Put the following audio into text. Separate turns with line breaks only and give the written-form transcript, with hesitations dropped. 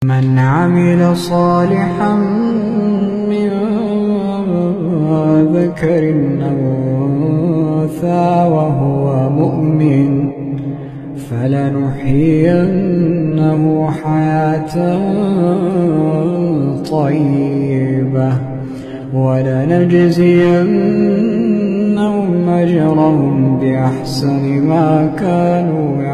من عمل صالحا من ذكر أو أنثى وهو مؤمن فلنحيينه حياة طيبة ولنجزينهم أجرهم بأحسن ما كانوا